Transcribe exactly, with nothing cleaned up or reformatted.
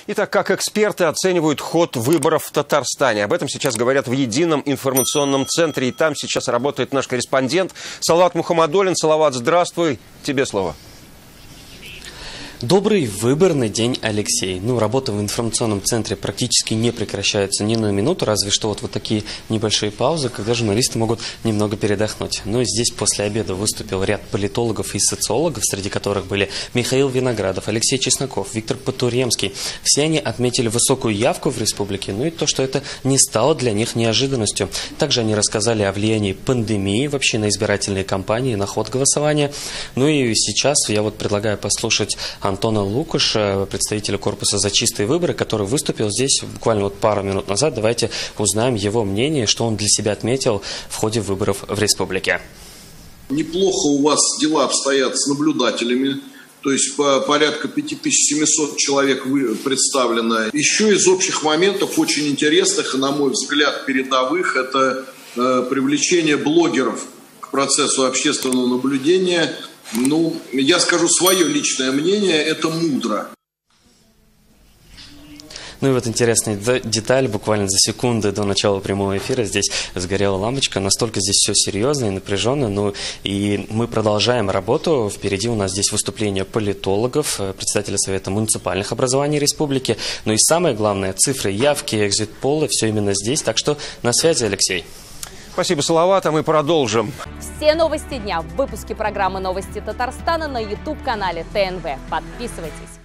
Итак, как эксперты оценивают ход выборов в Татарстане? Об этом сейчас говорят в едином информационном центре. И там сейчас работает наш корреспондент Салават Мухаммадуллин. Салават, здравствуй. Тебе слово. Добрый выборный день, Алексей. Ну, работа в информационном центре практически не прекращается ни на минуту, разве что вот, вот такие небольшие паузы, когда журналисты могут немного передохнуть. Но здесь после обеда выступил ряд политологов и социологов, среди которых были Михаил Виноградов, Алексей Чесноков, Виктор Потуремский. Все они отметили высокую явку в республике, ну и то, что это не стало для них неожиданностью. Также они рассказали о влиянии пандемии вообще на избирательные кампании, на ход голосования. Ну и сейчас я вот предлагаю послушать Антона Лукаша, представителя корпуса «За чистые выборы», который выступил здесь буквально вот пару минут назад. Давайте узнаем его мнение, что он для себя отметил в ходе выборов в республике. Неплохо у вас дела обстоят с наблюдателями. То есть по порядка пять тысяч семьсот человек представлено. Еще из общих моментов, очень интересных и, на мой взгляд, передовых, это э, привлечение блогеров к процессу общественного наблюдения. Ну, я скажу свое личное мнение, это мудро. Ну и вот интересная деталь, буквально за секунды до начала прямого эфира здесь сгорела лампочка, настолько здесь все серьезно и напряженно, ну и мы продолжаем работу, впереди у нас здесь выступление политологов, председателя Совета муниципальных образований республики, ну и самое главное, цифры явки, экзит-полы, все именно здесь, так что на связи, Алексей. Спасибо, Салават, а мы продолжим. Все новости дня в выпуске программы «Новости Татарстана» на ютуб-канале ТНВ. Подписывайтесь.